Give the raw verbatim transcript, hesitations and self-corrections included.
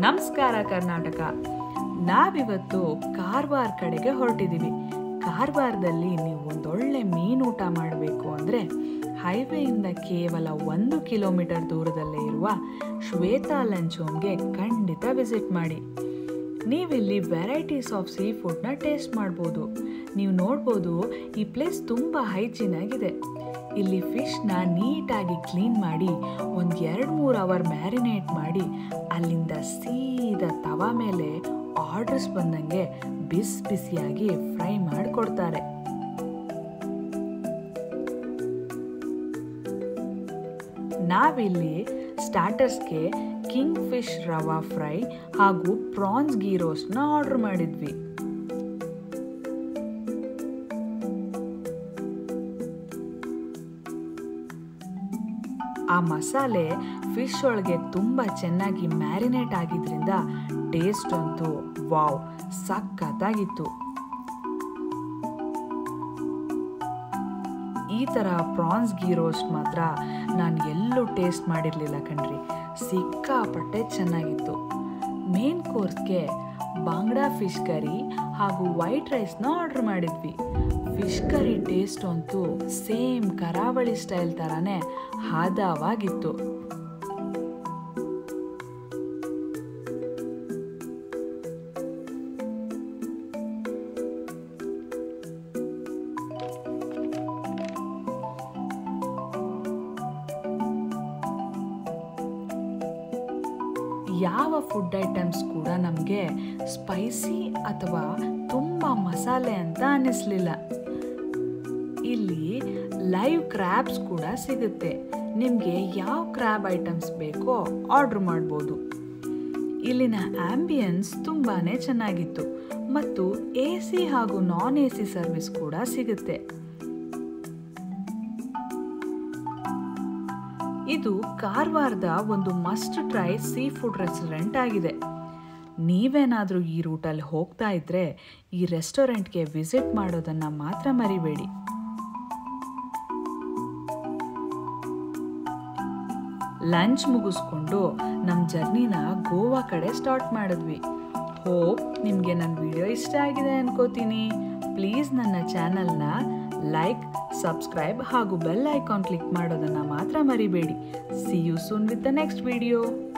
ನಮಸ್ಕಾರ ಕರ್ನಾಟಕ. ನಾವಿವತ್ತು ಕಾರವಾರ ಕಡೆಗೆ ಹೊರಟಿದ್ದೀವಿ. ಕಾರವಾರದಲ್ಲಿ ನೀವು ಒಂದೊಳ್ಳೆ ಮೀನೂಟ ಮಾಡಬೇಕು ಅಂದರೆ ಹೈವೇಯಿಂದ ಕೇವಲ ಒಂದು ಕಿಲೋಮೀಟರ್ ದೂರದಲ್ಲೇ ಇರುವ ಶ್ವೇತಾ ಲಂಚ್ ಹೋಮ್ಗೆ ಖಂಡಿತ ವಿಸಿಟ್ ಮಾಡಿ. ನೀವಿಲ್ಲಿ ವೆರೈಟೀಸ್ ಆಫ್ ಸೀ ಫುಡ್ನ ಟೇಸ್ಟ್ ಮಾಡ್ಬೋದು. ನೀವು ನೋಡ್ಬೋದು ಈ ಪ್ಲೇಸ್ ತುಂಬ ಹೈಜೀನ್ ಆಗಿದೆ. ಇಲ್ಲಿ ಫಿಶ್ನ ನೀಟಾಗಿ ಕ್ಲೀನ್ ಮಾಡಿ ಒಂದು ಎರಡು ಮೂರು ಅವರ್ ಮ್ಯಾರಿನೇಟ್ ಮಾಡಿ ಅಲ್ಲಿಂದ ಸೀದಾ ತವಾ ಮೇಲೆ ಆರ್ಡರ್ಸ್ ಬಂದಂಗೆ ಬಿಸಿ ಬಿಸಿಯಾಗಿ ಫ್ರೈ ಮಾಡಿಕೊಡ್ತಾರೆ. ನಾವಿಲ್ಲಿ ಸ್ಟಾರ್ಟರ್ಸ್ಗೆ ಕಿಂಗ್ ಫಿಶ್ ರವಾ ಫ್ರೈ ಹಾಗೂ ಪ್ರಾನ್ಸ್ ಗೀ ರೋಸ್ಟ್ನ ಆರ್ಡರ್ ಮಾಡಿದ್ವಿ. ಆ ಮಸಾಲೆ ಫಿಶ್ ಒಳಗೆ ತುಂಬ ಚೆನ್ನಾಗಿ ಮ್ಯಾರಿನೇಟ್ ಆಗಿದ್ರಿಂದ ಟೇಸ್ಟ್ ಅಂತೂ ವಾವ್ ಸಖತ್ತಾಗಿತ್ತು. ಈ ಥರ ಪ್ರಾನ್ಸ್ ಗೀ ರೋಸ್ಟ್ ಮಾತ್ರ ನಾನು ಎಲ್ಲೂ ಟೇಸ್ಟ್ ಮಾಡಿರಲಿಲ್ಲ ಕಣ್ರಿ. ಸಿಕ್ಕಾಪಟ್ಟೆ ಚೆನ್ನಾಗಿತ್ತು. ಮೇನ್ ಕೋರ್ಸ್ಗೆ ಬಾಂಗ್ಡಾ ಫಿಶ್ ಕರಿ ಹಾಗೂ ವೈಟ್ ರೈಸ್ನ ಆರ್ಡರ್ ಮಾಡಿದ್ವಿ. ಫಿಶ್ ಕರಿ ಟೇಸ್ಟ್ ಅಂತೂ ಸೇಮ್ ಕರಾವಳಿ ಸ್ಟೈಲ್ ಥರನೇ ಹದವಾಗಿತ್ತು. ಯಾವ ಫುಡ್ ಐಟಮ್ಸ್ ಕೂಡ ನಮಗೆ ಸ್ಪೈಸಿ ಅಥವಾ ತುಂಬ ಮಸಾಲೆ ಅಂತ ಅನ್ನಿಸ್ಲಿಲ್ಲ. ಇಲ್ಲಿ ಲೈವ್ ಕ್ರ್ಯಾಬ್ಸ್ ಕೂಡ ಸಿಗುತ್ತೆ. ನಿಮಗೆ ಯಾವ ಕ್ರ್ಯಾಬ್ ಐಟಮ್ಸ್ ಬೇಕೋ ಆರ್ಡರ್ ಮಾಡ್ಬೋದು. ಇಲ್ಲಿನ ಆಂಬಿಯನ್ಸ್ ತುಂಬಾ ಚೆನ್ನಾಗಿತ್ತು ಮತ್ತು ಎ ಸಿ ಹಾಗೂ ನಾನ್ ಎ ಸಿ ಸರ್ವಿಸ್ ಕೂಡ ಸಿಗುತ್ತೆ. ಇದು ಕಾರವಾರದ ಒಂದು must try seafood restaurant ಆಗಿದೆ. ನೀವೇನಾದರೂ ಈ ರೂಟಲ್ಲಿ ಹೋಗ್ತಾ ಇದ್ರೆ ಈ ರೆಸ್ಟೋರೆಂಟ್ಗೆ ವಿಸಿಟ್ ಮಾಡೋದನ್ನ ಮಾತ್ರ ಮರಿಬೇಡಿ. ಲಂಚ್ ಮುಗಿಸ್ಕೊಂಡು ನಮ್ಮ ಜರ್ನಿನ ಗೋವಾ ಕಡೆ ಸ್ಟಾರ್ಟ್ ಮಾಡಿದ್ವಿ. ಹೋಪ್ ನಿಮಗೆ ನನ್ನ ವಿಡಿಯೋ ಇಷ್ಟ ಆಗಿದೆ ಅನ್ಕೋತೀನಿ. ಪ್ಲೀಸ್ ನನ್ನ ಚಾನಲ್ನ ಲೈಕ್, ಸಬ್ಸ್ಕ್ರೈಬ್ ಹಾಗೂ ಬೆಲ್ ಐಕಾನ್ ಕ್ಲಿಕ್ ಮಾಡೋದನ್ನ ಮಾತ್ರ ಮರಿಬೇಡಿ. See you soon with the next video.